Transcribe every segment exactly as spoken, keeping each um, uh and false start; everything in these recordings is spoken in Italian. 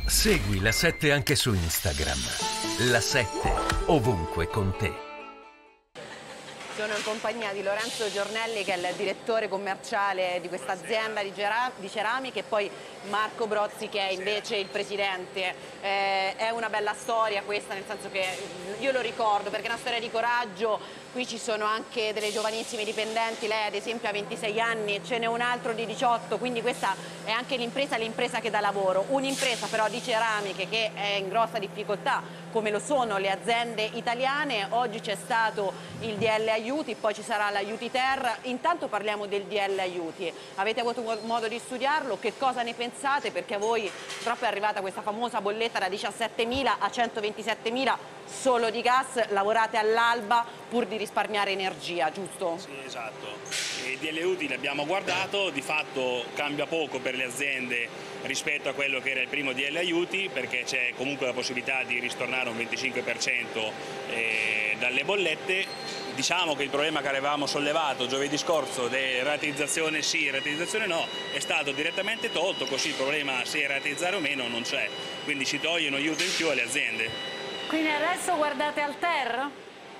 Segui La sette anche su Instagram. La sette, ovunque con te. Sono in compagnia di Lorenzo Giornelli, che è il direttore commerciale di questa azienda di, di ceramiche, e poi Marco Brozzi, che è invece il presidente. Eh, è una bella storia questa, nel senso che io lo ricordo perché è una storia di coraggio. Qui ci sono anche delle giovanissime dipendenti, lei ad esempio ha ventisei anni, ce n'è un altro di diciotto, quindi questa è anche l'impresa, l'impresa che dà lavoro. Un'impresa però di ceramiche che è in grossa difficoltà, come lo sono le aziende italiane. Oggi c'è stato il D L aiuti, poi ci sarà l'aiuti ter. Intanto parliamo del D L aiuti. Avete avuto modo di studiarlo? Che cosa ne pensate? Perché a voi purtroppo è arrivata questa famosa bolletta da diciassettemila a centoventisettemila solo di gas, lavorate all'alba pur di risparmiare energia, giusto? Sì, esatto. I D L aiuti li abbiamo guardato, di fatto cambia poco per le aziende rispetto a quello che era il primo D L aiuti, perché c'è comunque la possibilità di ristornare un venticinque per cento eh, dalle bollette. Diciamo che il problema che avevamo sollevato giovedì scorso, di rateizzazione sì, rateizzazione no, è stato direttamente tolto, così il problema se rateizzare o meno non c'è, quindi si toglie un aiuto in più alle aziende. Quindi adesso guardate al ter?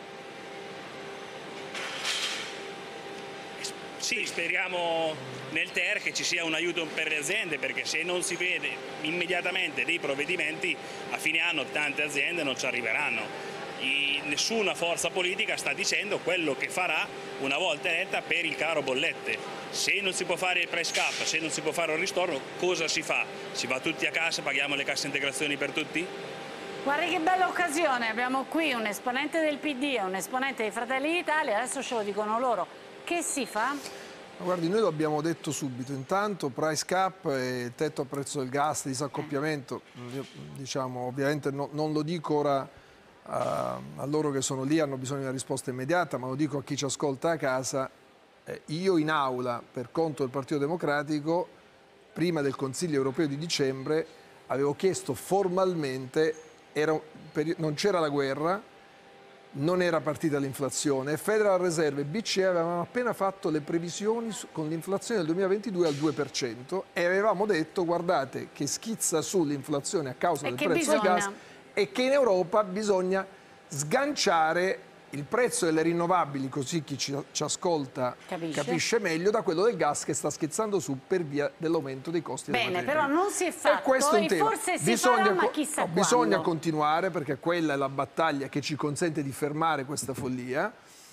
Sì, speriamo nel ter che ci sia un aiuto per le aziende, perché se non si vede immediatamente dei provvedimenti, a fine anno tante aziende non ci arriveranno. I, nessuna forza politica sta dicendo quello che farà una volta eletta per il caro bollette. Se non si può fare il price cap, se non si può fare un ristorno, cosa si fa? Si va tutti a casa, paghiamo le casse integrazioni per tutti? Guardi che bella occasione, abbiamo qui un esponente del P D e un esponente dei Fratelli d'Italia, adesso ce lo dicono loro. Che si fa? Guardi, noi lo abbiamo detto subito, intanto price cap e tetto al prezzo del gas, disaccoppiamento, diciamo, ovviamente no, non lo dico ora uh, a loro che sono lì, hanno bisogno di una risposta immediata, ma lo dico a chi ci ascolta a casa. Eh, io in aula, per conto del Partito Democratico, prima del Consiglio europeo di dicembre, avevo chiesto formalmente, era, non c'era la guerra, non era partita l'inflazione, Federal Reserve e B C E avevano appena fatto le previsioni con l'inflazione del duemilaventidue al due per cento e avevamo detto guardate che schizza su l'inflazione a causa e del che prezzo bisogna? del gas e che in Europa bisogna sganciare il prezzo delle rinnovabili, così chi ci, ci ascolta capisce. capisce meglio, da quello del gas che sta schizzando su per via dell'aumento dei costi. Bene, però non si è fatto, e questo è un e tema. forse si bisogna, farà, ma chissà no, bisogna quando. continuare, perché quella è la battaglia che ci consente di fermare questa follia.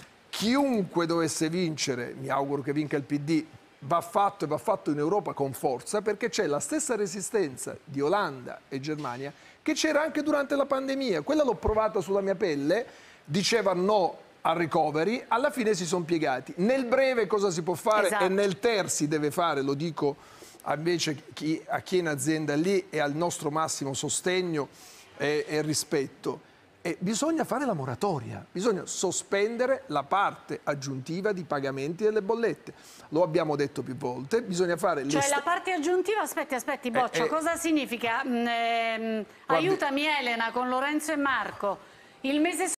Chiunque dovesse vincere, mi auguro che vinca il P D, va fatto e va fatto in Europa con forza, perché c'è la stessa resistenza di Olanda e Germania che c'era anche durante la pandemia. Quella l'ho provata sulla mia pelle, diceva no al recovery, alla fine si sono piegati. Nel breve cosa si può fare, esatto, e nel ter si deve fare, lo dico invece chi, a chi è in azienda lì e al nostro massimo sostegno e, e rispetto. E bisogna fare la moratoria, bisogna sospendere la parte aggiuntiva di pagamenti delle bollette. Lo abbiamo detto più volte, bisogna fare... Cioè la parte aggiuntiva, aspetti, aspetti, Boccia, eh, eh, cosa significa? Mm, ehm, aiutami Elena con Lorenzo e Marco. Il mese